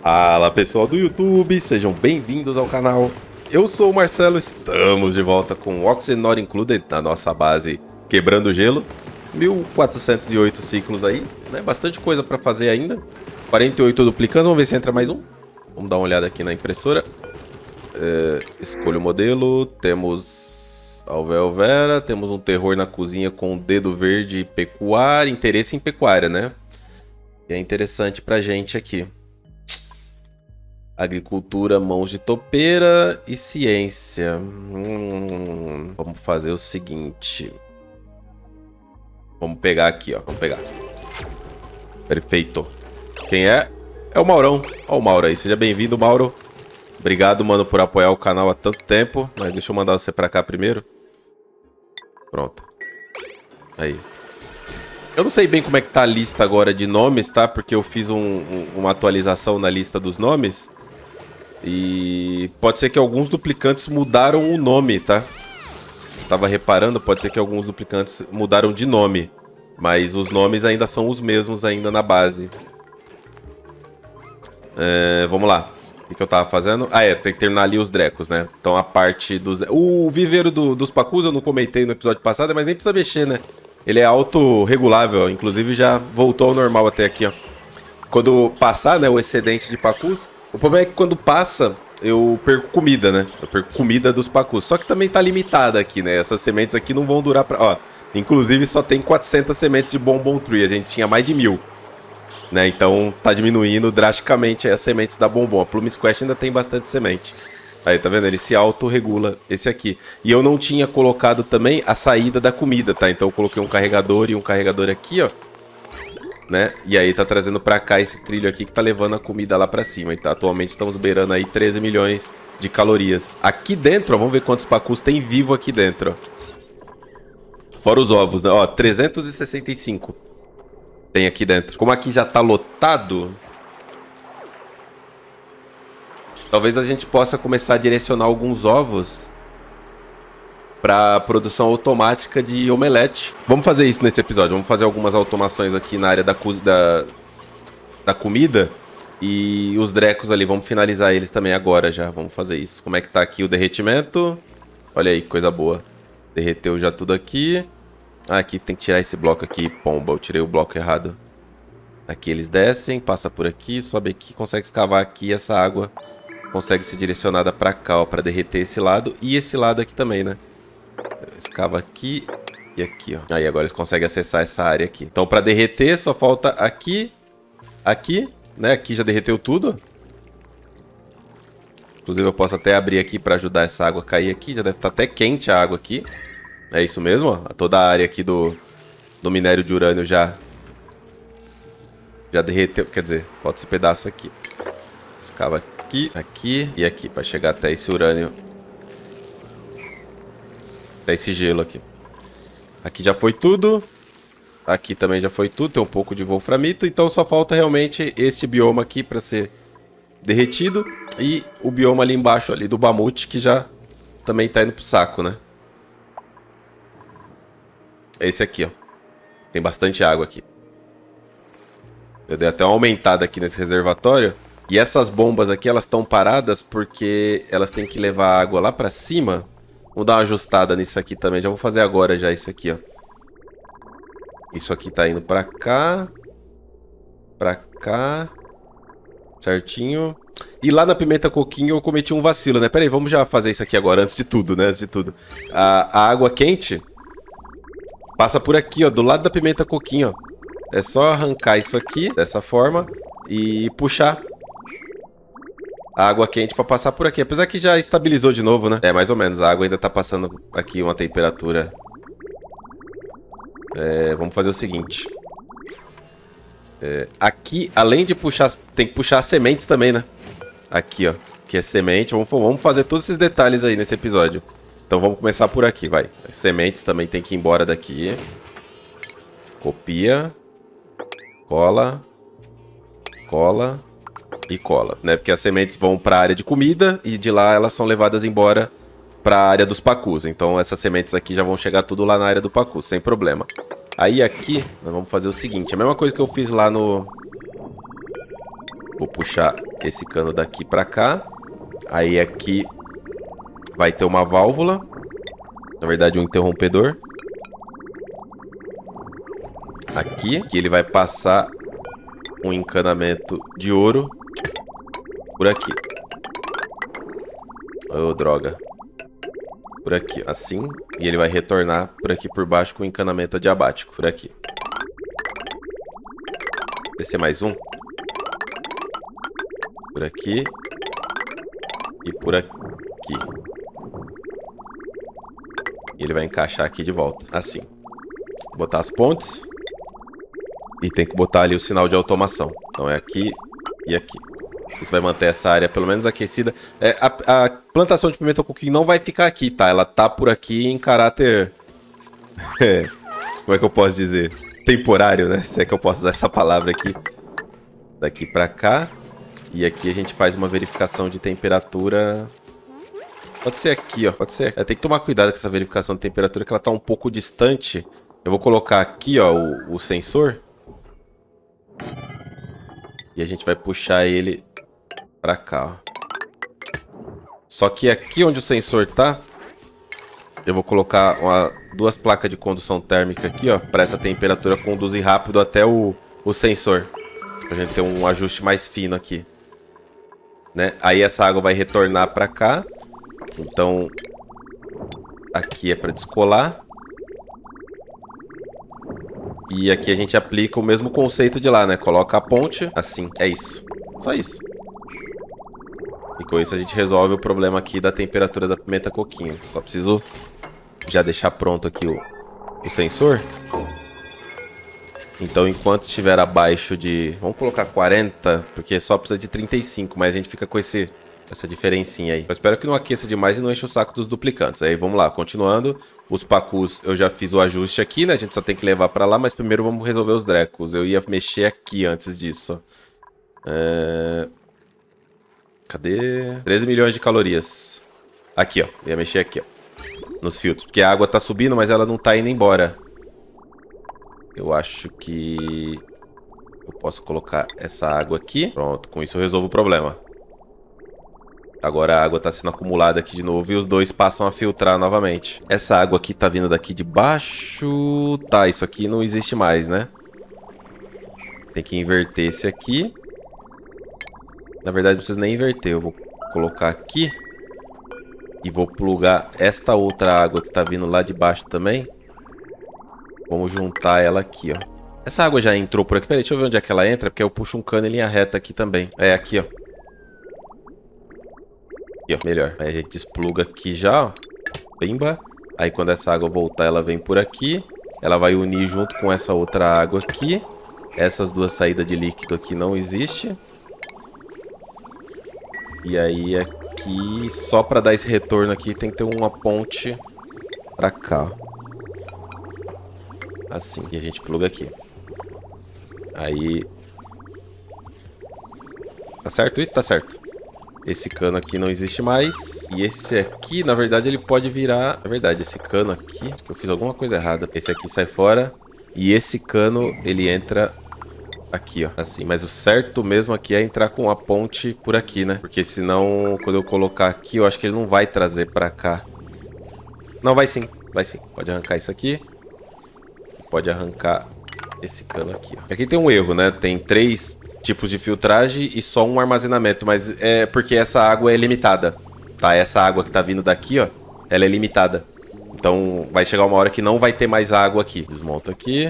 Fala pessoal do YouTube, sejam bem-vindos ao canal. Eu sou o Marcelo, estamos de volta com Oxygen Not Included na nossa base Quebrando o Gelo. 1408 ciclos aí, né? Bastante coisa para fazer ainda. 48 duplicando, vamos ver se entra mais um. Vamos dar uma olhada aqui na impressora. Escolha o modelo, temos Alvéolvera, temos um terror na cozinha com dedo verde e pecuária, interesse em pecuária, né? Que é interessante pra gente aqui. Agricultura, mãos de topeira e ciência. Vamos fazer o seguinte. Vamos pegar aqui, ó. Vamos pegar. Perfeito. Quem é? É o Maurão. Ó o Mauro aí. Seja bem-vindo, Mauro. Obrigado, mano, por apoiar o canal há tanto tempo. Mas deixa eu mandar você pra cá primeiro. Pronto. Aí. Eu não sei bem como é que tá a lista agora de nomes, tá? Porque eu fiz uma atualização na lista dos nomes. E pode ser que alguns duplicantes mudaram o nome, tá? Tava reparando, pode ser que alguns duplicantes mudaram de nome. Mas os nomes ainda são os mesmos ainda na base. Vamos lá. O que eu tava fazendo? Tem que terminar ali os drecos, né? Então a parte dos... O viveiro dos pacus eu não comentei no episódio passado, mas nem precisa mexer, né? Ele é autorregulável, inclusive já voltou ao normal até aqui, ó. Quando passar, né, o excedente de pacus... O problema é que quando passa, eu perco comida, né? Eu perco comida dos pacus. Só que também tá limitada aqui, né? Essas sementes aqui não vão durar pra... Ó, inclusive só tem 400 sementes de Bonbon Tree. A gente tinha mais de 1000. Né? Então tá diminuindo drasticamente as sementes da Bonbon. A Plume Squash ainda tem bastante semente. Aí, tá vendo? Ele se autorregula, esse aqui. E eu não tinha colocado também a saída da comida, tá? Então eu coloquei um carregador e um carregador aqui, ó. Né? E aí tá trazendo pra cá esse trilho aqui que tá levando a comida lá pra cima. Então atualmente estamos beirando aí 13 milhões de calorias. Aqui dentro, ó, vamos ver quantos pacus tem vivo aqui dentro, ó. Fora os ovos, né? Ó, 365 tem aqui dentro. Como aqui já tá lotado, talvez a gente possa começar a direcionar alguns ovos para produção automática de omelete. Vamos fazer isso nesse episódio. Vamos fazer algumas automações aqui na área da comida. E os drecos ali, vamos finalizar eles também agora já. Vamos fazer isso. Como é que tá aqui o derretimento? Olha aí, coisa boa. Derreteu já tudo aqui. Ah, aqui tem que tirar esse bloco aqui. Pomba, eu tirei o bloco errado. Aqui eles descem, passa por aqui, sobe aqui, consegue escavar aqui. Essa água consegue ser direcionada para cá, ó, para derreter esse lado. E esse lado aqui também, né? Escava aqui e aqui, ó. Aí agora eles conseguem acessar essa área aqui. Então para derreter só falta aqui, aqui, né? Aqui já derreteu tudo. Inclusive eu posso até abrir aqui para ajudar essa água a cair aqui. Já deve estar até quente a água aqui. É isso mesmo, ó. Toda a área aqui do minério de urânio já derreteu. Quer dizer, falta esse pedaço aqui. Escava aqui, aqui e aqui para chegar até esse urânio. Esse gelo aqui. Aqui já foi tudo. Aqui também já foi tudo. Tem um pouco de wolframito. Então só falta realmente este bioma aqui para ser derretido. E o bioma ali embaixo ali do Bamute, que já também tá indo pro saco, né? Esse aqui, ó. Tem bastante água aqui. Eu dei até uma aumentada aqui nesse reservatório. E essas bombas aqui, elas estão paradas porque elas têm que levar água lá para cima. Vamos dar uma ajustada nisso aqui também. Já vou fazer agora já isso aqui, ó. Isso aqui tá indo pra cá. Pra cá. Certinho. E lá na pimenta coquinho eu cometi um vacilo, né? Pera aí, vamos já fazer isso aqui agora, antes de tudo, né? Antes de tudo. A água quente passa por aqui, ó. Do lado da pimenta coquinho, ó. É só arrancar isso aqui, dessa forma. E puxar a água quente pra passar por aqui. Apesar que já estabilizou de novo, né? É, mais ou menos. A água ainda tá passando aqui uma temperatura. Vamos fazer o seguinte. Aqui, além de puxar... Tem que puxar as sementes também, né? Aqui, ó. Que é semente. Vamos fazer todos esses detalhes aí nesse episódio. Então vamos começar por aqui, vai. As sementes também tem que ir embora daqui. Copia. Cola. Cola. E cola, né? Porque as sementes vão para a área de comida e de lá elas são levadas embora para a área dos pacus. Então essas sementes aqui já vão chegar tudo lá na área do pacu, sem problema. Aí aqui nós vamos fazer o seguinte, a mesma coisa que eu fiz lá no Vou puxar esse cano daqui pra cá. Aí aqui vai ter uma válvula. Na verdade, um interrompedor. Aqui, que ele vai passar um encanamento de ouro por aqui. Oh, droga. Por aqui, assim. E ele vai retornar por aqui por baixo com encanamento adiabático. Por aqui. Descer mais um. Por aqui. E por aqui. E ele vai encaixar aqui de volta. Assim. Vou botar as pontes. E tem que botar ali o sinal de automação. Então é aqui e aqui. Isso vai manter essa área pelo menos aquecida. A plantação de pimenta coquinho não vai ficar aqui, tá? Ela tá por aqui em caráter... como é que eu posso dizer? Temporário, né? Se é que eu posso usar essa palavra aqui. Daqui pra cá. E aqui a gente faz uma verificação de temperatura... Pode ser aqui, ó. Pode ser. Tem que tomar cuidado com essa verificação de temperatura, que ela tá um pouco distante. Eu vou colocar aqui, ó, o sensor. E a gente vai puxar ele pra cá, ó. Só que aqui onde o sensor tá, eu vou colocar duas placas de condução térmica aqui, ó, para essa temperatura conduzir rápido até o sensor. Pra gente ter um ajuste mais fino aqui, né? Aí essa água vai retornar pra cá. Então, aqui é pra descolar. E aqui a gente aplica o mesmo conceito de lá, né? Coloca a ponte, assim, é isso. Só isso. E com isso a gente resolve o problema aqui da temperatura da pimenta coquinho. Só preciso já deixar pronto aqui o sensor. Então, enquanto estiver abaixo de... Vamos colocar 40, porque só precisa de 35, mas a gente fica com essa diferencinha aí. Eu espero que não aqueça demais e não enche o saco dos duplicantes. Aí, vamos lá, continuando. Os pacus eu já fiz o ajuste aqui, né? A gente só tem que levar pra lá, mas primeiro vamos resolver os drecos. Eu ia mexer aqui antes disso. Cadê? 13 milhões de calorias. Aqui, ó. Eu ia mexer aqui, ó. Nos filtros. Porque a água tá subindo, mas ela não tá indo embora. Eu acho que... eu posso colocar essa água aqui. Pronto, com isso eu resolvo o problema. Agora a água tá sendo acumulada aqui de novo e os dois passam a filtrar novamente. Essa água aqui tá vindo daqui de baixo. Tá, isso aqui não existe mais, né? Tem que inverter esse aqui. Na verdade não precisa nem inverter. Eu vou colocar aqui. E vou plugar esta outra água que tá vindo lá de baixo também. Vamos juntar ela aqui, ó. Essa água já entrou por aqui. Peraí, deixa eu ver onde é que ela entra, porque eu puxo um cano em linha reta aqui também. É, aqui, ó. Aqui, ó, melhor. Aí a gente despluga aqui já, ó. Pimba. Aí quando essa água voltar, ela vem por aqui. Ela vai unir junto com essa outra água aqui. Essas duas saídas de líquido aqui não existem. E aí aqui, só pra dar esse retorno aqui, tem que ter uma ponte pra cá, ó. Assim, e a gente pluga aqui. Aí... tá certo isso? Tá certo. Esse cano aqui não existe mais. E esse aqui, na verdade, ele pode virar... Na verdade, esse cano aqui... eu fiz alguma coisa errada. Esse aqui sai fora. E esse cano, ele entra aqui, ó. Assim, mas o certo mesmo aqui é entrar com a ponte por aqui, né? Porque senão, quando eu colocar aqui, eu acho que ele não vai trazer pra cá. Não, vai sim. Vai sim. Pode arrancar isso aqui. Pode arrancar esse cano aqui, ó. Aqui tem um erro, né? Tem 3 tipos de filtragem e só um armazenamento. Mas é porque essa água é limitada, tá? Essa água que tá vindo daqui, ó, ela é limitada. Então vai chegar uma hora que não vai ter mais água aqui. Desmonta aqui.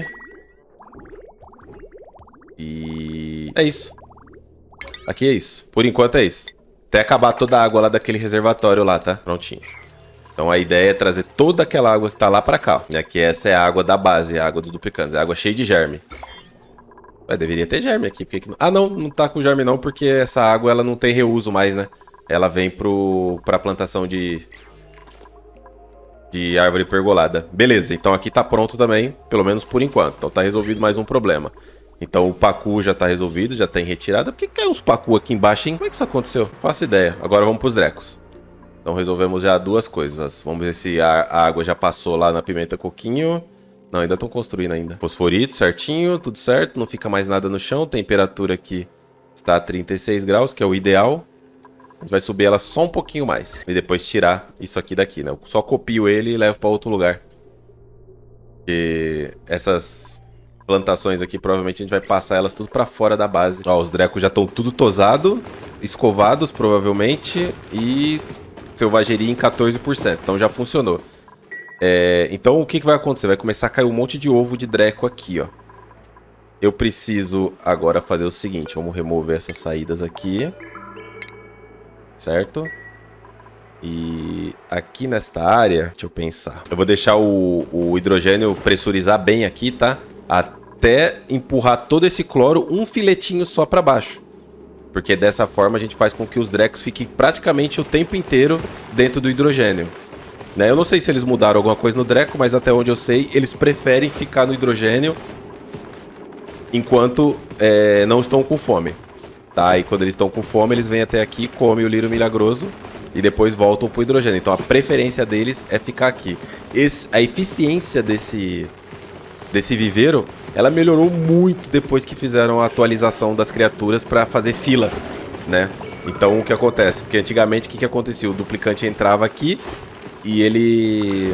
E... é isso. Aqui é isso. Por enquanto é isso. Até acabar toda a água lá daquele reservatório lá, tá? Prontinho. Então a ideia é trazer toda aquela água que tá lá pra cá, ó. Que essa é a água da base, a água dos duplicantes. É água cheia de germe. Deveria ter germe aqui. Porque... ah, não, não tá com germe não, porque essa água ela não tem reuso mais, né? Ela vem pra plantação de árvore pergolada. Beleza, então aqui tá pronto também, pelo menos por enquanto. Então tá resolvido mais um problema. Então o pacu já tá resolvido, já tá em retirada. Por que caiu uns pacu aqui embaixo, hein? Como é que isso aconteceu? Não faço ideia. Agora vamos pros drecos. Então resolvemos já 2 coisas. Vamos ver se a água já passou lá na pimenta coquinho. Não, ainda estão construindo ainda. Fosforito certinho, tudo certo. Não fica mais nada no chão. Temperatura aqui Está a 36 graus, que é o ideal. A gente vai subir ela só um pouquinho mais. E depois tirar isso aqui daqui, né? Eu só copio ele e levo para outro lugar. E essas plantações aqui, provavelmente a gente vai passar elas tudo para fora da base. Ó, os drecos já estão tudo tosado, escovados, provavelmente. E selvageria em 14%. Então já funcionou. Então o que vai acontecer? Vai começar a cair um monte de ovo de dreco aqui, ó. Eu preciso agora fazer o seguinte. Vamos remover essas saídas aqui. Certo? E aqui nesta área, deixa eu pensar. Eu vou deixar o hidrogênio pressurizar bem aqui, tá? Até empurrar todo esse cloro um filetinho só para baixo. Porque dessa forma a gente faz com que os drecos fiquem praticamente o tempo inteiro dentro do hidrogênio. Né? Eu não sei se eles mudaram alguma coisa no dreco, mas até onde eu sei, eles preferem ficar no hidrogênio enquanto não estão com fome. Tá? E quando eles estão com fome, eles vêm até aqui, comem o lírio milagroso e depois voltam pro hidrogênio. Então a preferência deles é ficar aqui. A eficiência desse viveiro, ela melhorou muito depois que fizeram a atualização das criaturas para fazer fila, né? Então o que acontece? Porque antigamente o que acontecia? O duplicante entrava aqui e ele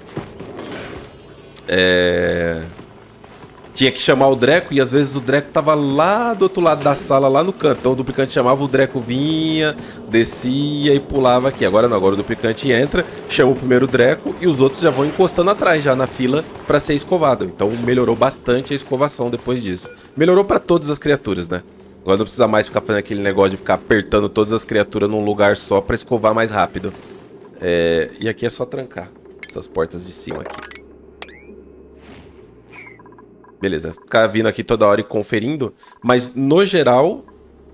tinha que chamar o dreco, e às vezes o dreco tava lá do outro lado da sala, lá no canto. Então o duplicante chamava, o dreco vinha, descia e pulava aqui. Agora não, agora o duplicante entra, chama o primeiro dreco e os outros já vão encostando atrás, já na fila, para ser escovado. Então melhorou bastante a escovação depois disso. Melhorou para todas as criaturas, né? Agora não precisa mais ficar fazendo aquele negócio de ficar apertando todas as criaturas num lugar só para escovar mais rápido. E aqui é só trancar essas portas de cima aqui. Beleza, ficar vindo aqui toda hora e conferindo. Mas no geral,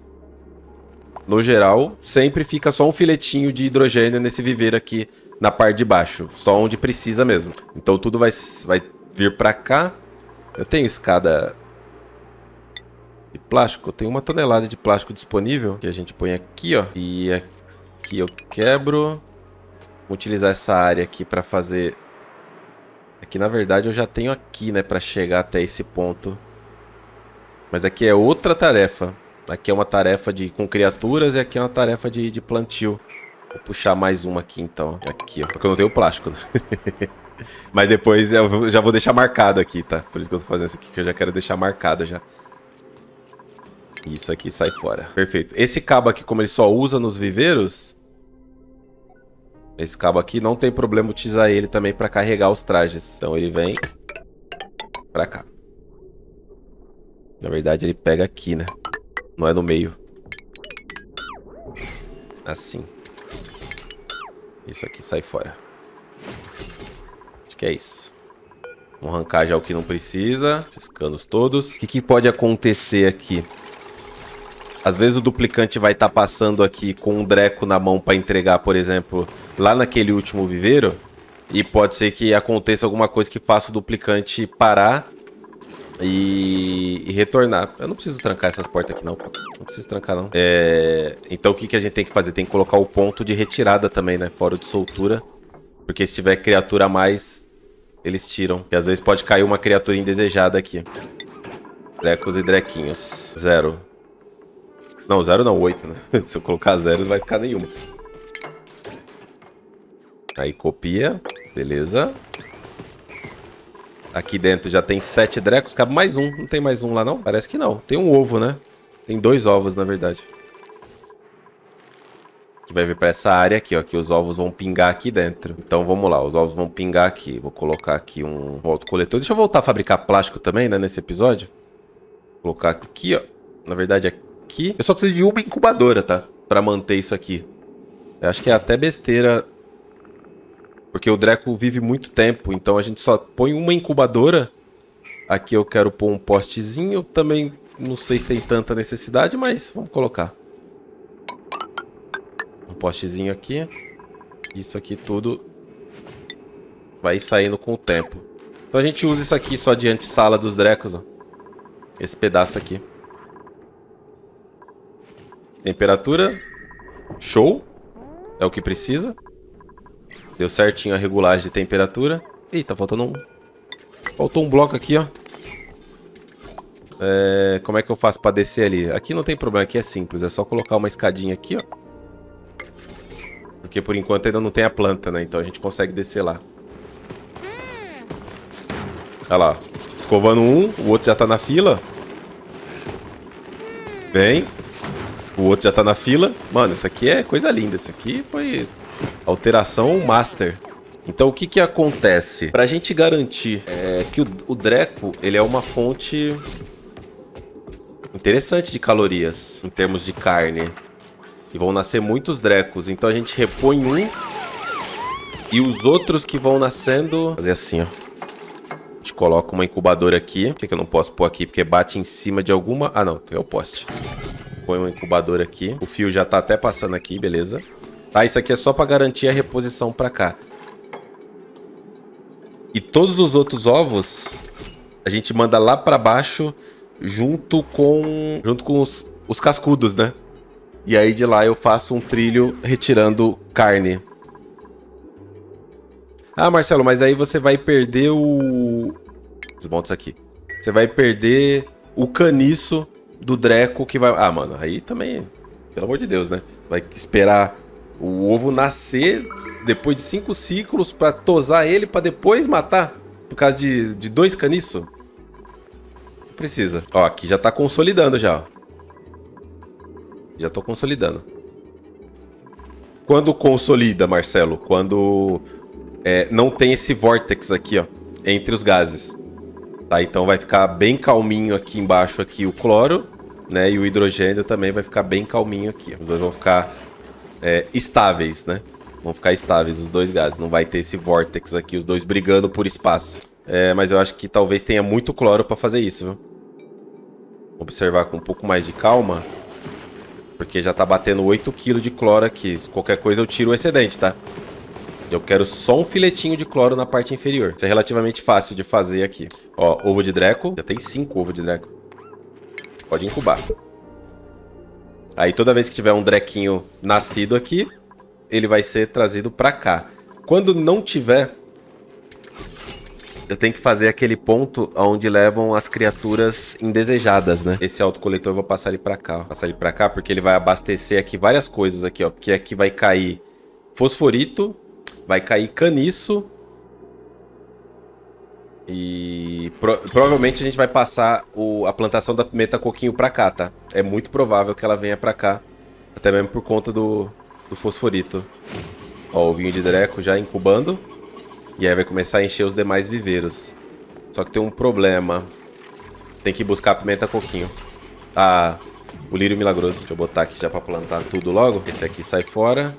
sempre fica só um filetinho de hidrogênio nesse viveiro aqui na parte de baixo. Só onde precisa mesmo. Então tudo vai vir pra cá. Eu tenho escada de plástico. Eu tenho 1 tonelada de plástico disponível. Que a gente põe aqui, ó. E aqui eu quebro. Vou utilizar essa área aqui pra fazer... Aqui, na verdade, eu já tenho aqui, né, pra chegar até esse ponto. Mas aqui é outra tarefa. Aqui é uma tarefa com criaturas e aqui é uma tarefa de plantio. Vou puxar mais uma aqui, então. Aqui, ó. Porque eu não tenho plástico, né? Mas depois eu já vou deixar marcado aqui, tá? Por isso que eu tô fazendo isso aqui, que eu já quero deixar marcado já. Isso aqui sai fora. Perfeito. Esse cabo aqui, como ele só usa nos viveiros... Esse cabo aqui não tem problema utilizar ele também para carregar os trajes. Então ele vem pra cá. Na verdade ele pega aqui, né? Não é no meio. Assim. Isso aqui sai fora. Acho que é isso. Vamos arrancar já o que não precisa. Esses canos todos. O que pode acontecer aqui? Às vezes o duplicante vai estar passando aqui com um dreco na mão para entregar, por exemplo, lá naquele último viveiro. E pode ser que aconteça alguma coisa que faça o duplicante parar e retornar. Eu não preciso trancar essas portas aqui, não. Não preciso trancar, não. Então o que a gente tem que fazer? Tem que colocar o ponto de retirada também, né? Fora de soltura. Porque se tiver criatura a mais, eles tiram. E às vezes pode cair uma criatura indesejada aqui. Drecos e drequinhos. 0. Não, 0 não, 8, né? Se eu colocar 0, não vai ficar nenhuma. Aí copia. Beleza. Aqui dentro já tem 7 drecos. Cabe mais um. Não tem mais um lá, não? Parece que não. Tem um ovo, né? Tem 2 ovos, na verdade. Que vai vir pra essa área aqui, ó. Que os ovos vão pingar aqui dentro. Então vamos lá. Os ovos vão pingar aqui. Vou colocar aqui um autocoletor. Deixa eu voltar a fabricar plástico também, né? Nesse episódio. Vou colocar aqui, ó. Na verdade, aqui. Eu só preciso de uma incubadora, tá? Pra manter isso aqui. Eu acho que é até besteira. Porque o dreco vive muito tempo. Então a gente só põe uma incubadora. Aqui eu quero pôr um postezinho. Também não sei se tem tanta necessidade, mas vamos colocar. Um postezinho aqui. Isso aqui tudo vai saindo com o tempo. Então a gente usa isso aqui só de antessala dos drecos, ó. Esse pedaço aqui. Temperatura. Show. É o que precisa. Deu certinho a regulagem de temperatura. Eita, faltando um... Faltou um bloco aqui, ó. Como é que eu faço pra descer ali? Aqui não tem problema, aqui é simples. É só colocar uma escadinha aqui, ó. Porque por enquanto ainda não tem a planta, né? Então a gente consegue descer lá. Olha lá. Escovando um, o outro já tá na fila. Vem. O outro já tá na fila. Mano, isso aqui é coisa linda. Isso aqui foi alteração master. Então o que que acontece? Pra gente garantir que o Dreco, ele é uma fonte interessante de calorias em termos de carne. E vão nascer muitos Drecos. Então a gente repõe um. E os outros que vão nascendo... Fazer assim, ó. A gente coloca uma incubadora aqui. Por que eu não posso pôr aqui? Porque bate em cima de alguma... Ah, não. É o poste. Põe uma incubadora aqui. O fio já tá até passando aqui, beleza. Tá, isso aqui é só pra garantir a reposição pra cá. E todos os outros ovos... A gente manda lá pra baixo... Junto com os cascudos, né? E aí de lá eu faço um trilho retirando carne. Ah, Marcelo, mas aí você vai perder o... Desmonta isso aqui. Você vai perder o caniço do Dreco que vai... Ah, mano, aí também... Pelo amor de Deus, né? Vai esperar o ovo nascer depois de 5 ciclos pra tosar ele pra depois matar? Por causa de 2 caniços? Precisa. Ó, aqui já tá consolidando já, ó. Já tô consolidando. Quando consolida, Marcelo? Quando não tem esse vórtex aqui, ó, entre os gases. Tá, então vai ficar bem calminho aqui embaixo aqui o cloro, né? E o hidrogênio também vai ficar bem calminho aqui. Os dois vão ficar estáveis, né? Vão ficar estáveis os dois gases. Não vai ter esse vórtex aqui, os dois brigando por espaço. Mas eu acho que talvez tenha muito cloro pra fazer isso, viu? Vou observar com um pouco mais de calma. Porque já tá batendo 8 kg de cloro aqui. Se qualquer coisa eu tiro o excedente, tá? Eu quero só um filetinho de cloro na parte inferior. Isso é relativamente fácil de fazer aqui. Ó, ovo de Dreco. Já tem 5 ovos de Dreco. Pode incubar. Aí toda vez que tiver um Drequinho nascido aqui, ele vai ser trazido pra cá. Quando não tiver... Eu tenho que fazer aquele ponto onde levam as criaturas indesejadas, né? Esse autocoletor eu vou passar ele pra cá, ó. Passar ele pra cá porque ele vai abastecer aqui várias coisas aqui, ó. Porque aqui vai cair fosforito, vai cair caniço. E provavelmente a gente vai passar a plantação da pimenta coquinho pra cá, tá? É muito provável que ela venha pra cá. Até mesmo por conta do fosforito. Ó, o vinho de Dreco já incubando. E aí vai começar a encher os demais viveiros. Só que tem um problema. Tem que buscar a pimenta coquinho. Ah, o lírio milagroso. Deixa eu botar aqui já pra plantar tudo logo. Esse aqui sai fora.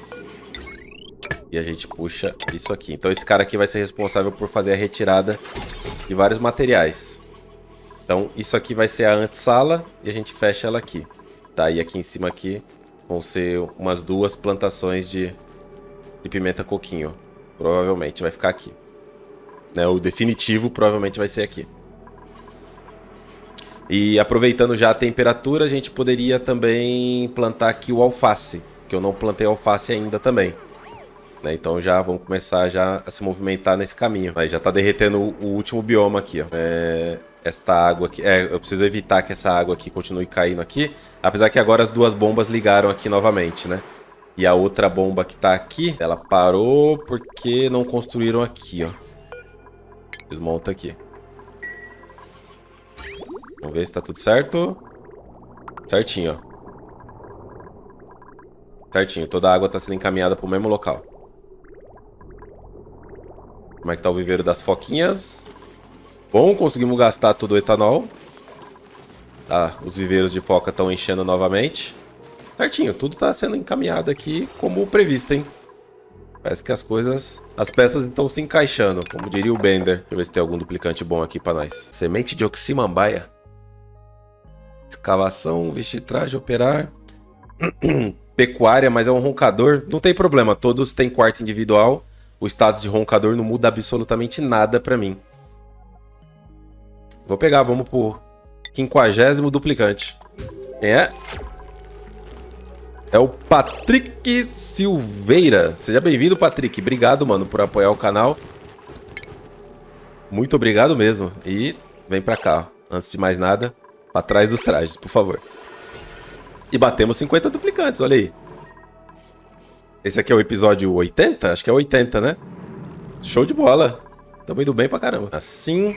E a gente puxa isso aqui. Então esse cara aqui vai ser responsável por fazer a retirada de vários materiais. Então isso aqui vai ser a antessala e a gente fecha ela aqui. Tá, e aqui em cima aqui vão ser umas 2 plantações de pimenta coquinho. Provavelmente vai ficar aqui. Né, o definitivo provavelmente vai ser aqui. E aproveitando já a temperatura, a gente poderia também plantar aqui o alface. Que eu não plantei alface ainda também. Né, então já vamos começar já a se movimentar nesse caminho. Aí já tá derretendo o último bioma aqui, ó. Esta água aqui... eu preciso evitar que essa água aqui continue caindo aqui. Apesar que agora as 2 bombas ligaram aqui novamente, né? E a outra bomba que tá aqui, ela parou porque não construíram aqui, ó. Desmonta aqui. Vamos ver se tá tudo certo. Certinho, ó. Certinho, toda a água tá sendo encaminhada pro mesmo local. Como é que tá o viveiro das foquinhas? Bom, conseguimos gastar todo o etanol. Tá, os viveiros de foca estão enchendo novamente. Certinho, tudo tá sendo encaminhado aqui como previsto, hein? Parece que as peças estão se encaixando, como diria o Bender. Deixa eu ver se tem algum duplicante bom aqui pra nós. Semente de oximambaia. Escavação, vestir traje, operar. Pecuária, mas é um roncador. Não tem problema, todos têm quarto individual. O status de roncador não muda absolutamente nada pra mim. Vou pegar, vamos pro 50º duplicante. É o Patrick Silveira. Seja bem-vindo, Patrick. Obrigado, mano, por apoiar o canal. Muito obrigado mesmo. E vem pra cá, ó. antes de mais nada, pra trás dos trajes, por favor. E batemos 50 duplicantes, olha aí. Esse aqui é o episódio 80? Acho que é 80, né? Show de bola. Tamo indo bem pra caramba. Assim...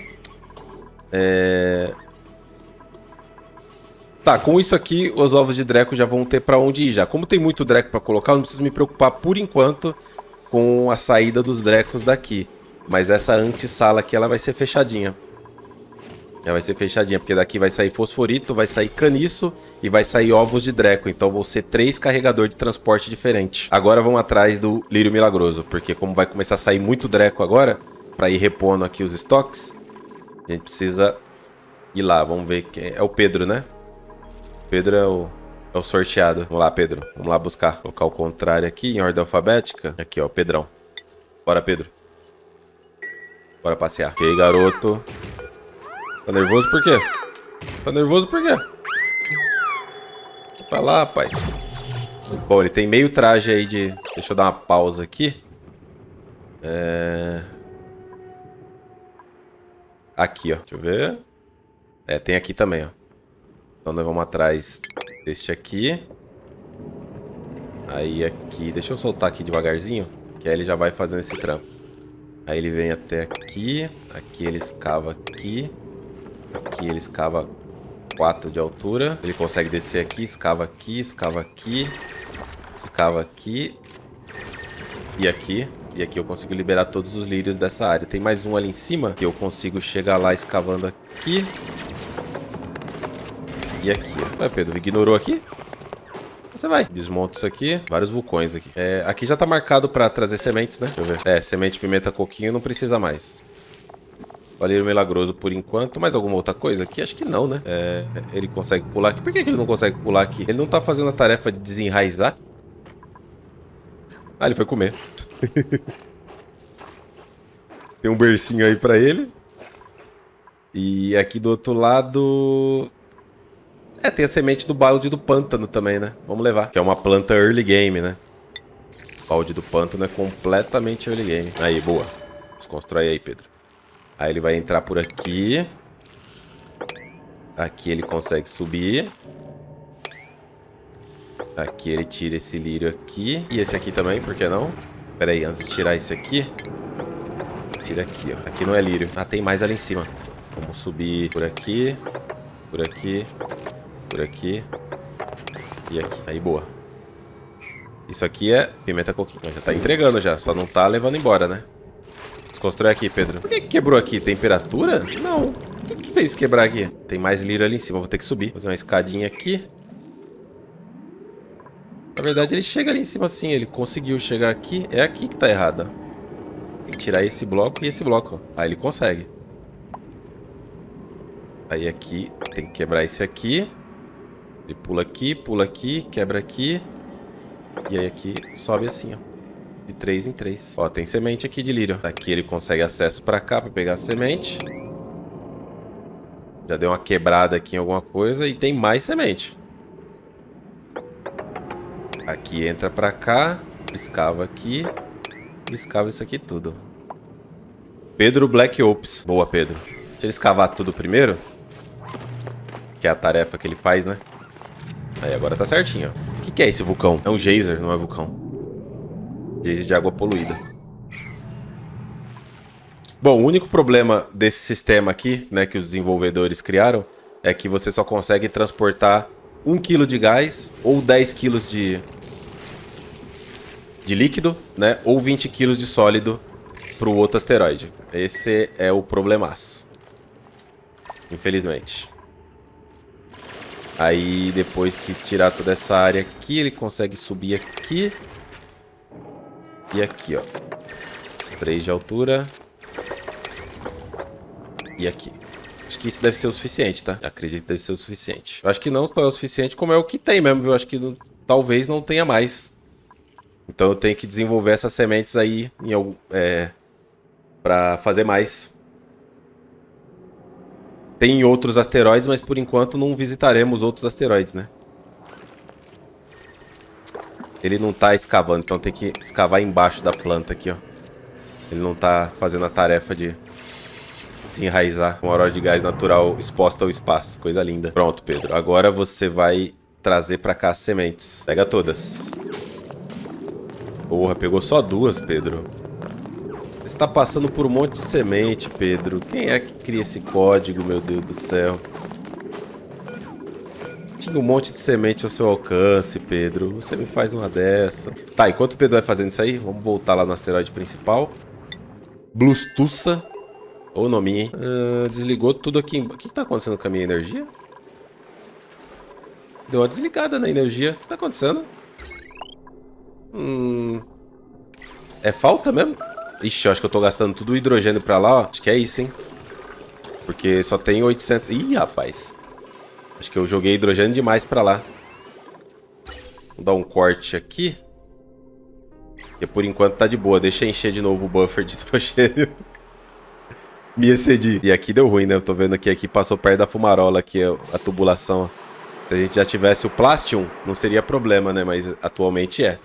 Tá, com isso aqui, os ovos de Dreco já vão ter pra onde ir já. Como tem muito Dreco pra colocar, eu não preciso me preocupar por enquanto com a saída dos Drecos daqui. Mas essa antessala aqui, ela vai ser fechadinha. Ela vai ser fechadinha, porque daqui vai sair fosforito, vai sair caniço e vai sair ovos de Dreco. Então vão ser 3 carregadores de transporte diferentes. Agora vamos atrás do Lírio Milagroso, porque como vai começar a sair muito Dreco agora, pra ir repondo aqui os estoques, a gente precisa ir lá. Vamos ver quem é o Pedro, né? Pedro é o sorteado. Vamos lá, Pedro. Vamos lá buscar. Colocar o contrário aqui em ordem alfabética. Aqui, ó, Pedrão. Bora, Pedro. Bora passear. Ok, garoto. Tá nervoso por quê? Tá nervoso por quê? Vai lá, rapaz. Bom, ele tem meio traje aí de... Deixa eu dar uma pausa aqui. Aqui, ó. Deixa eu ver. Tem aqui também, ó. Então nós vamos atrás deste aqui. Aí aqui... Deixa eu soltar aqui devagarzinho, que aí ele já vai fazendo esse trampo. Aí ele vem até aqui. Aqui ele escava aqui. Aqui ele escava 4 de altura. Ele consegue descer aqui, escava aqui, escava aqui. Escava aqui. E aqui. E aqui eu consigo liberar todos os lírios dessa área. Tem mais um ali em cima que eu consigo chegar lá escavando aqui. E aqui. Ué, Pedro, ignorou aqui? Você vai. Desmonta isso aqui. Vários vulcões aqui. Aqui já tá marcado pra trazer sementes, né? Deixa eu ver. Semente, pimenta, coquinho não precisa mais. Lírio Milagroso por enquanto. Mais alguma outra coisa aqui? Acho que não, né? Ele consegue pular aqui. Por que ele não consegue pular aqui? Ele não tá fazendo a tarefa de desenraizar? Ah, ele foi comer. Tem um bercinho aí pra ele. E aqui do outro lado... tem a semente do balde do pântano também, né? Vamos levar. Que é uma planta early game, né? O balde do pântano é completamente early game. Aí, boa. Desconstrói aí, Pedro. Aí ele vai entrar por aqui. Aqui ele consegue subir. Aqui ele tira esse lírio aqui. E esse aqui também, por que não? Pera aí, antes de tirar esse aqui... Tira aqui, ó. Aqui não é lírio. Ah, tem mais ali em cima. Vamos subir por aqui. Por aqui. Por aqui. E aqui. Aí, boa. Isso aqui é pimenta coquinho. Mas já tá entregando já. Só não tá levando embora, né? Desconstrói aqui, Pedro. Por que quebrou aqui? Temperatura? Não. O que fez quebrar aqui? Tem mais lírio ali em cima. Vou ter que subir. Fazer uma escadinha aqui. Na verdade, ele chega ali em cima assim. Ele conseguiu chegar aqui. É aqui que tá errado. Tem que tirar esse bloco e esse bloco. Aí ele consegue. Aí aqui tem que quebrar esse aqui. Ele pula aqui, quebra aqui. E aí aqui sobe assim, ó. De 3 em 3. Ó, tem semente aqui de lírio. Aqui ele consegue acesso pra cá pra pegar a semente. Já deu uma quebrada aqui em alguma coisa. E tem mais semente. Aqui entra pra cá. Escava aqui. Escava isso aqui tudo. Pedro Black Ops. Boa, Pedro. Deixa ele escavar tudo primeiro. Que é a tarefa que ele faz, né? Aí agora tá certinho, ó. O que é esse vulcão? É um geyser, não é vulcão. Geyser de água poluída. Bom, o único problema desse sistema aqui, né, que os desenvolvedores criaram, é que você só consegue transportar 1 kg de gás ou 10 kg de líquido, né, ou 20 kg de sólido para o outro asteroide. Esse é o problemaço. Infelizmente. Aí, depois que tirar toda essa área aqui, ele consegue subir aqui. E aqui, ó. 3 de altura. E aqui. Acho que isso deve ser o suficiente, tá? Acredito que deve ser o suficiente. Eu acho que não é o suficiente, como é o que tem mesmo, viu? Eu acho que talvez não tenha mais. Então eu tenho que desenvolver essas sementes aí em algum, pra fazer mais. Tem outros asteroides, mas por enquanto não visitaremos outros asteroides, né? Ele não tá escavando, então tem que escavar embaixo da planta aqui, ó. Ele não tá fazendo a tarefa de se enraizar. Uma aurora de gás natural exposta ao espaço. Coisa linda. Pronto, Pedro. Agora você vai trazer pra cá as sementes. Pega todas. Porra, pegou só 2, Pedro. Você tá passando por um monte de semente, Pedro. Quem é que cria esse código, meu Deus do céu? Tinha um monte de semente ao seu alcance, Pedro. Você me faz uma dessa. Tá, enquanto o Pedro vai fazendo isso aí, vamos voltar lá no asteroide principal. Blustussa. Ô nominho, hein? Desligou tudo aqui. O que tá acontecendo com a minha energia? Deu uma desligada na energia. O que tá acontecendo? É falta mesmo? Ixi, eu acho que eu tô gastando tudo o hidrogênio pra lá, ó. Acho que é isso, hein? Porque só tem 800... Ih, rapaz. Acho que eu joguei hidrogênio demais pra lá. Vou dar um corte aqui. Porque por enquanto tá de boa. Deixa eu encher de novo o buffer de hidrogênio. Me excedi. E aqui deu ruim, né? Eu tô vendo que aqui passou perto da fumarola aqui, a tubulação. Se a gente já tivesse o Plastium, não seria problema, né? Mas atualmente é.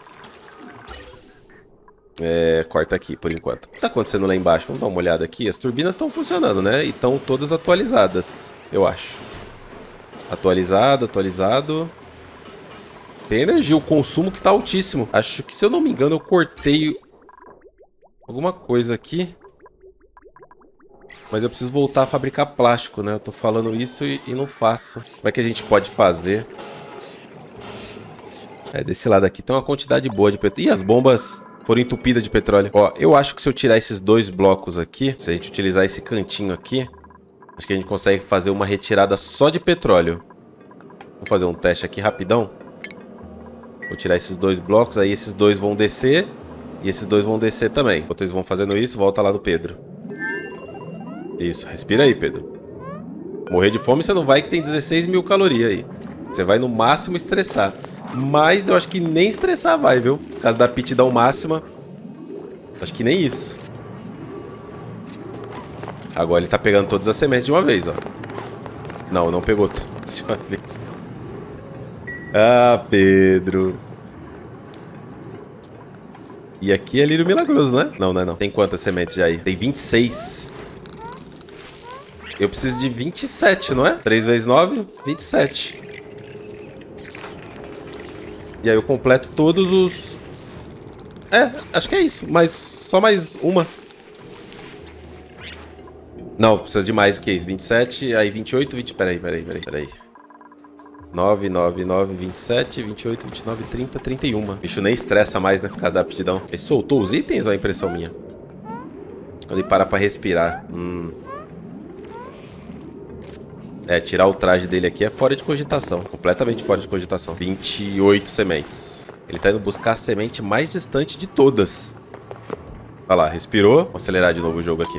Corta aqui por enquanto. O que tá acontecendo lá embaixo? Vamos dar uma olhada aqui. As turbinas estão funcionando, né? E estão todas atualizadas, eu acho. Atualizado. Tem energia, o consumo que tá altíssimo. Acho que, se eu não me engano, eu cortei alguma coisa aqui. Mas eu preciso voltar a fabricar plástico, né? Eu tô falando isso e não faço. Como é que a gente pode fazer? Desse lado aqui tem uma quantidade boa de petróleo. Ih, as bombas foram entupidas de petróleo. Ó, eu acho que se eu tirar esses 2 blocos aqui, se a gente utilizar esse cantinho aqui, acho que a gente consegue fazer uma retirada só de petróleo. Vou fazer um teste aqui rapidão. Vou tirar esses 2 blocos, aí esses 2 vão descer e esses 2 vão descer também. Enquanto eles vão fazendo isso, volta lá no Pedro. Isso, respira aí, Pedro. Morrer de fome você não vai, que tem 16 mil calorias aí. Você vai no máximo estressar. Mas eu acho que nem estressar vai, viu? Por causa da aptidão máxima. Acho que nem isso. Agora ele tá pegando todas as sementes de uma vez, ó. Não, não pegou todas de uma vez. Ah, Pedro. E aqui é lírio milagroso, né? Não, não é não. Tem quantas sementes já aí? Tem 26. Eu preciso de 27, não é? 3 vezes 9, 27. E aí eu completo todos os... acho que é isso. Mas só mais uma. Não, precisa de mais que isso. 27, aí 28, 20... Peraí. 9, 9, 9, 27, 28, 29, 30, 31. O bicho nem estressa mais, né? Por causa da aptidão. Ele soltou os itens ou é impressão minha? Ele para pra respirar. Tirar o traje dele aqui é fora de cogitação. Completamente fora de cogitação. 28 sementes. Ele tá indo buscar a semente mais distante de todas. Olha lá, respirou. Vou acelerar de novo o jogo aqui.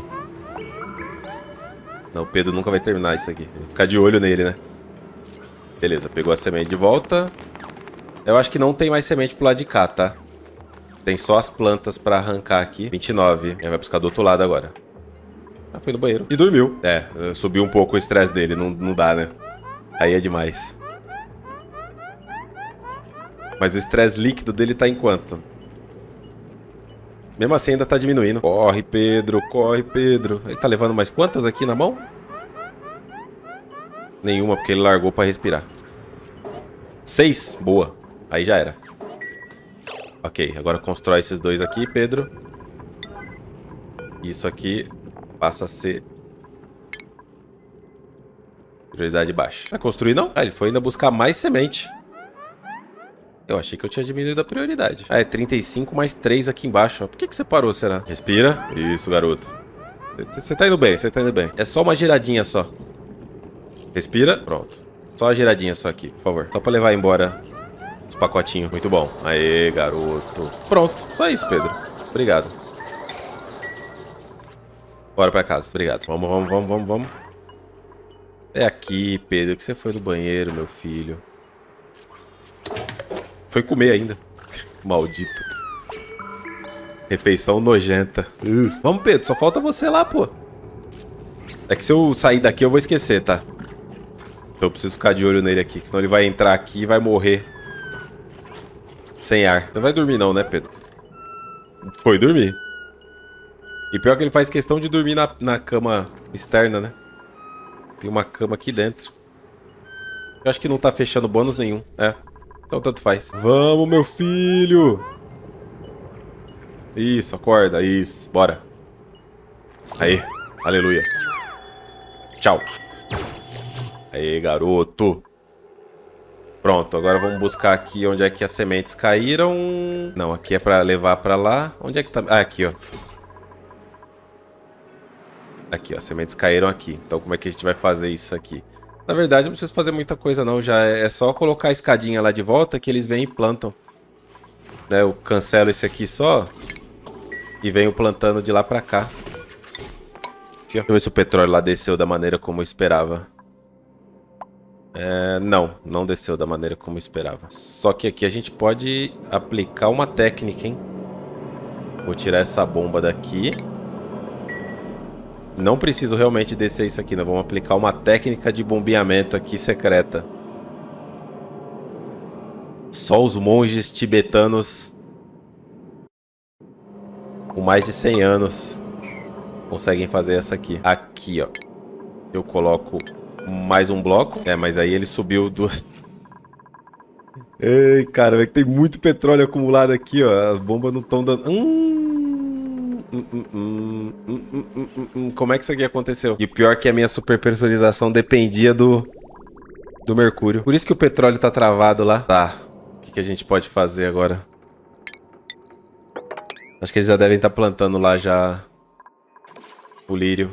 Não, o Pedro nunca vai terminar isso aqui. Vou ficar de olho nele, né? Beleza, pegou a semente de volta. Eu acho que não tem mais semente pro lado de cá, tá? Tem só as plantas pra arrancar aqui. 29. Ele vai buscar do outro lado agora. Foi no banheiro. E dormiu. Subiu um pouco o estresse dele. Não dá, né? Aí é demais. Mas o estresse líquido dele tá em quanto? Mesmo assim ainda tá diminuindo. Corre, Pedro. Corre, Pedro. Ele tá levando mais quantas aqui na mão? Nenhuma, porque ele largou pra respirar. 6. Boa. Aí já era. Ok, agora constrói esses 2 aqui, Pedro. Isso aqui passa a ser prioridade baixa. Vai construir, não? Ele foi ainda buscar mais semente. Eu achei que eu tinha diminuído a prioridade. É 35 mais 3 aqui embaixo. Por que você parou, será? Respira. Isso, garoto. Você tá indo bem, você tá indo bem. É só uma giradinha só. Respira. Pronto. Só uma giradinha só aqui, por favor. Só pra levar embora os pacotinhos. Muito bom. Aê, garoto. Pronto. Só isso, Pedro. Obrigado. Bora pra casa. Obrigado. Vamos. É aqui, Pedro, que você foi no banheiro, meu filho. Foi comer ainda. Maldito. Refeição nojenta. Vamos, Pedro. Só falta você lá, pô. É que se eu sair daqui eu vou esquecer, tá? Então eu preciso ficar de olho nele aqui. Senão ele vai entrar aqui e vai morrer. Sem ar. Você não vai dormir não, né, Pedro? Foi dormir. E pior que ele faz questão de dormir na cama externa, né? Tem uma cama aqui dentro. Eu acho que não tá fechando bônus nenhum. É. Então tanto faz. Vamos, meu filho! Isso, acorda. Isso, bora. Aí, aleluia. Tchau. Aí, garoto. Pronto, agora vamos buscar aqui onde é que as sementes caíram. Não, aqui é pra levar pra lá. Onde é que tá? Ah, aqui, ó. Aqui, ó. As sementes caíram aqui. Então como é que a gente vai fazer isso aqui? Na verdade, não preciso fazer muita coisa, não. Já é só colocar a escadinha lá de volta que eles vêm e plantam. Né, eu cancelo esse aqui só. E venho plantando de lá pra cá. Deixa eu ver se o petróleo lá desceu da maneira como eu esperava. Não desceu da maneira como eu esperava. Só que aqui a gente pode aplicar uma técnica, hein? Vou tirar essa bomba daqui. Não preciso realmente descer isso aqui, né? Vamos aplicar uma técnica de bombeamento aqui secreta. Só os monges tibetanos com mais de 100 anos conseguem fazer essa aqui. Aqui, ó. Eu coloco mais um bloco. Mas aí ele subiu duas... Ei, cara, é que tem muito petróleo acumulado aqui, ó. As bombas não estão dando... Como é que isso aqui aconteceu? E pior que a minha super personalização dependia do mercúrio. Por isso que o petróleo tá travado lá. Tá. O que a gente pode fazer agora? Acho que eles já devem estar plantando lá já o lírio.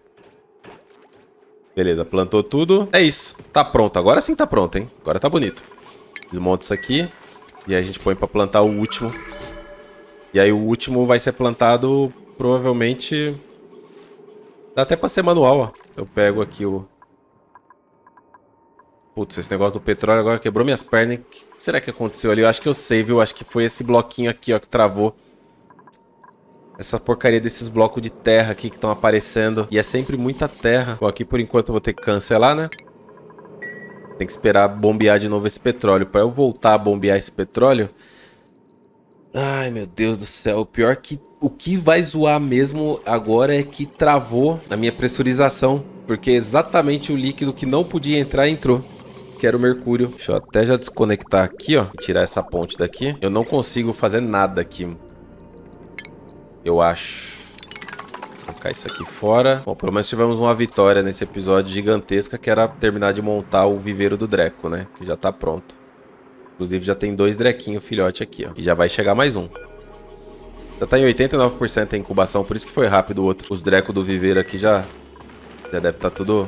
Beleza, plantou tudo. É isso. Tá pronto. Agora sim tá pronto, hein? Agora tá bonito. Desmonta isso aqui. E aí a gente põe pra plantar o último. E aí o último vai ser plantado provavelmente... Dá até pra ser manual, ó. Eu pego aqui o... Putz, esse negócio do petróleo agora quebrou minhas pernas. O que será que aconteceu ali? Eu acho que eu sei, viu? Acho que foi esse bloquinho aqui, ó, que travou. Essa porcaria desses blocos de terra aqui que estão aparecendo. E é sempre muita terra. Bom, aqui por enquanto eu vou ter que cancelar, né? Tem que esperar bombear de novo esse petróleo. Pra eu voltar a bombear esse petróleo... Ai, meu Deus do céu. O pior que... O que vai zoar mesmo agora é que travou a minha pressurização. Porque exatamente o líquido que não podia entrar, entrou. Que era o mercúrio. Deixa eu até já desconectar aqui, ó. E tirar essa ponte daqui. Eu não consigo fazer nada aqui. Eu acho. Vou colocar isso aqui fora. Bom, pelo menos tivemos uma vitória nesse episódio gigantesca, que era terminar de montar o viveiro do Dreco, né? Que já tá pronto. Inclusive já tem 2 Drequinhos filhote aqui, ó. E já vai chegar mais um. Já tá em 89% a incubação, por isso que foi rápido o outro. Os Dreco do viveiro aqui já deve estar tudo...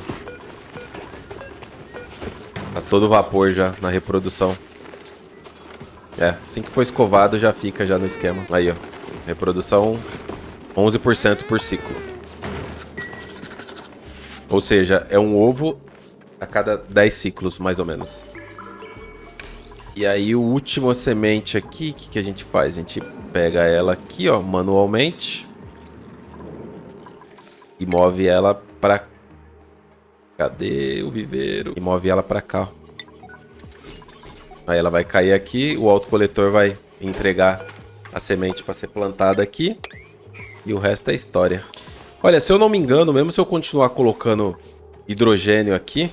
Tá todo vapor já na reprodução. Assim que for escovado já fica já no esquema. Aí, ó. Reprodução 11% por ciclo. Ou seja, é um ovo a cada 10 ciclos, mais ou menos. E aí, o último semente aqui, o que a gente faz? A gente pega ela aqui, ó, manualmente. E move ela pra... Cadê o viveiro? E move ela pra cá, ó. Aí ela vai cair aqui, o autocoletor vai entregar a semente para ser plantada aqui. E o resto é história. Olha, se eu não me engano, mesmo se eu continuar colocando hidrogênio aqui...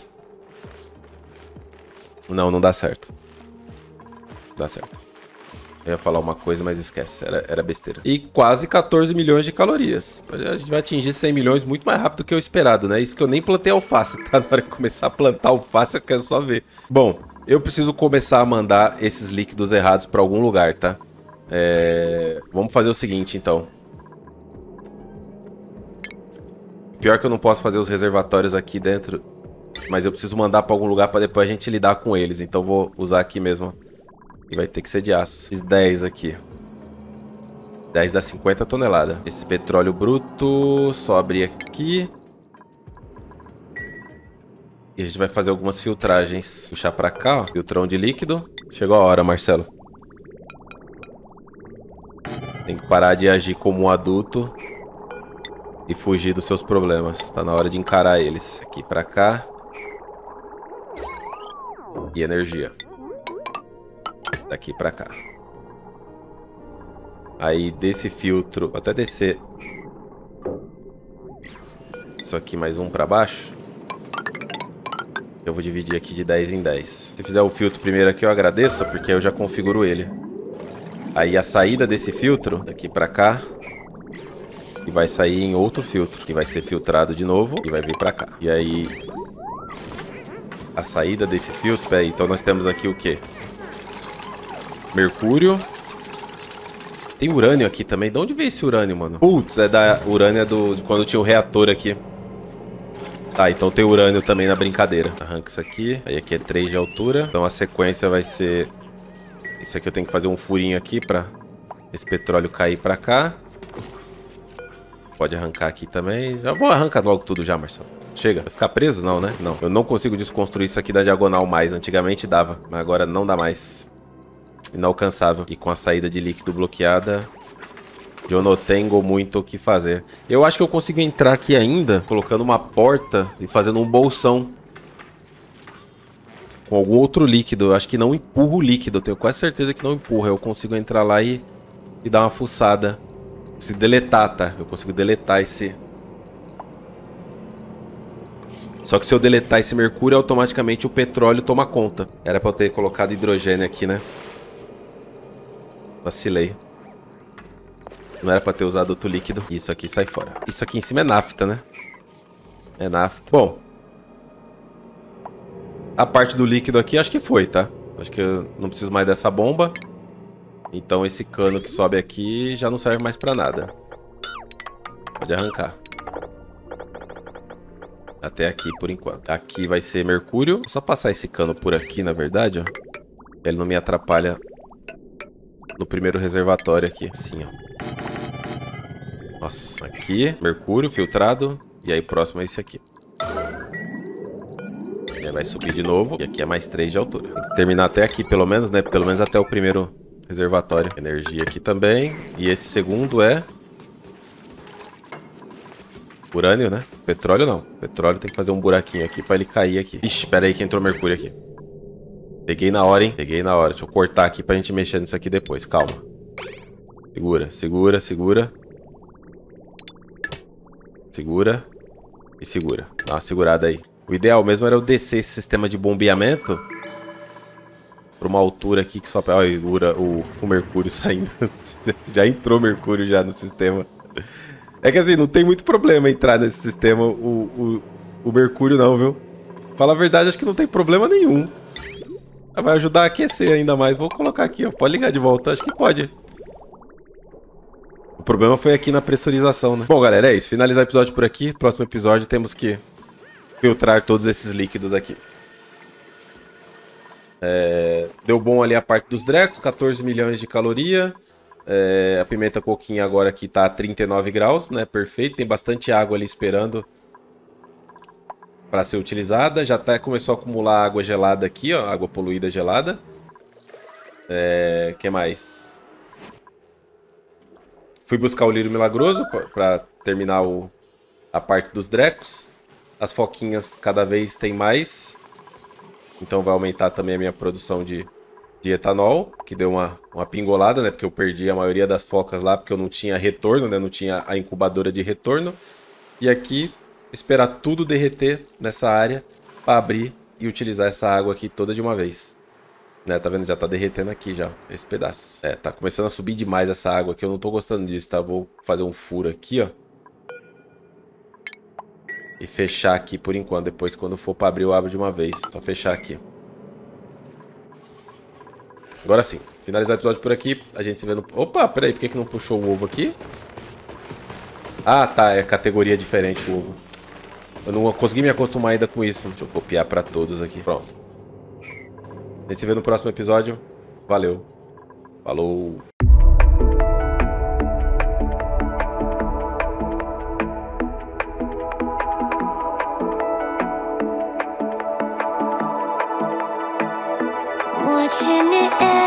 Não dá certo. Dá certo. Eu ia falar uma coisa, mas esquece. Era besteira. E quase 14 milhões de calorias. A gente vai atingir 100 milhões muito mais rápido do que o esperado, né? Isso que eu nem plantei alface, tá? Na hora de começar a plantar alface, eu quero só ver. Bom, eu preciso começar a mandar esses líquidos errados para algum lugar, tá? Vamos fazer o seguinte, então. Pior que eu não posso fazer os reservatórios aqui dentro, mas eu preciso mandar para algum lugar para depois a gente lidar com eles. Então vou usar aqui mesmo. E vai ter que ser de aço. Esses 10 aqui. 10 dá 50 toneladas. Esse petróleo bruto, só abrir aqui. E a gente vai fazer algumas filtragens. Puxar para cá, ó. Filtrão de líquido. Chegou a hora, Marcelo. Tem que parar de agir como um adulto e fugir dos seus problemas. Tá na hora de encarar eles. Aqui pra cá. E energia. Daqui pra cá. Aí desse filtro... Vou até descer isso aqui mais um pra baixo. Eu vou dividir aqui de 10 em 10. Se fizer o filtro primeiro aqui, eu agradeço, porque eu já configuro ele. Aí a saída desse filtro, daqui pra cá, e vai sair em outro filtro, que vai ser filtrado de novo e vai vir pra cá. E aí, a saída desse filtro... Peraí, então nós temos aqui o quê? Mercúrio. Tem urânio aqui também. De onde veio esse urânio, mano? Putz, urânio é de quando tinha o reator aqui. Tá, então tem urânio também na brincadeira. Arranca isso aqui. Aí aqui é 3 de altura. Então a sequência vai ser... Isso aqui eu tenho que fazer um furinho aqui pra esse petróleo cair pra cá. Pode arrancar aqui também. Já vou arrancar logo tudo já, Marcelo. Chega. Vai ficar preso? Não, né? Não. Eu não consigo desconstruir isso aqui da diagonal mais. Antigamente dava, mas agora não dá mais. Inalcançável. E com a saída de líquido bloqueada, eu não tenho muito o que fazer. Eu acho que eu consigo entrar aqui ainda, colocando uma porta e fazendo um bolsão com algum outro líquido. Eu acho que não empurra o líquido. Eu tenho quase certeza que não empurra. Eu consigo entrar lá e dar uma fuçada. Eu consigo deletar, tá? Eu consigo deletar esse... Só que se eu deletar esse mercúrio, automaticamente o petróleo toma conta. Era pra eu ter colocado hidrogênio aqui, né? Vacilei. Não era pra ter usado outro líquido. Isso aqui sai fora. Isso aqui em cima é nafta, né? É nafta. Bom. A parte do líquido aqui acho que foi, tá? Acho que eu não preciso mais dessa bomba. Então esse cano que sobe aqui já não serve mais pra nada. Pode arrancar. Até aqui por enquanto. Aqui vai ser mercúrio. Vou só passar esse cano por aqui, na verdade, ó. Ele não me atrapalha no primeiro reservatório aqui. Assim, ó. Nossa, aqui, mercúrio filtrado. E aí próximo é esse aqui. E aí vai subir de novo. E aqui é mais 3 de altura. Tem que terminar até aqui, pelo menos, né? Pelo menos até o primeiro reservatório. Energia aqui também. E esse segundo é... urânio, né? Petróleo não. Petróleo tem que fazer um buraquinho aqui pra ele cair aqui. Ixi, pera aí que entrou mercúrio aqui. Peguei na hora, hein? Peguei na hora. Deixa eu cortar aqui pra gente mexer nisso aqui depois. Calma. Segura, segura, segura. Segura. E segura. Dá uma segurada aí. O ideal mesmo era eu descer esse sistema de bombeamento pra uma altura aqui que só... Olha o mercúrio saindo. Já entrou mercúrio já no sistema. É que assim, não tem muito problema entrar nesse sistema o mercúrio não, viu? Fala a verdade, acho que não tem problema nenhum. Vai ajudar a aquecer ainda mais. Vou colocar aqui, ó. Pode ligar de volta, acho que pode. O problema foi aqui na pressurização, né? Bom, galera, é isso. Finalizar o episódio por aqui. Próximo episódio temos que filtrar todos esses líquidos aqui. Deu bom ali a parte dos drecos, 14 milhões de caloria. A pimenta coquinha agora aqui tá a 39 graus, né? Perfeito. Tem bastante água ali esperando para ser utilizada. Já começou a acumular água gelada aqui, ó. Água poluída gelada. Que mais? Fui buscar o lírio milagroso para terminar a parte dos drecos. As foquinhas cada vez tem mais. Então vai aumentar também a minha produção de etanol, que deu uma pingolada, né? Porque eu perdi a maioria das focas lá, porque eu não tinha retorno, né? Não tinha a incubadora de retorno. E aqui, esperar tudo derreter nessa área para abrir e utilizar essa água aqui toda de uma vez. Né? Tá vendo? Já tá derretendo aqui já, esse pedaço. Tá começando a subir demais essa água aqui. Eu não tô gostando disso, tá? Vou fazer um furo aqui, ó. E fechar aqui por enquanto. Depois, quando for para abrir, eu abro de uma vez. Só fechar aqui. Agora sim, finalizar o episódio por aqui. A gente se vê no... Opa, peraí, por que não puxou o ovo aqui? Ah, tá, é categoria diferente o ovo. Eu não consegui me acostumar ainda com isso. Deixa eu copiar pra todos aqui. Pronto. A gente se vê no próximo episódio. Valeu. Falou. Watching it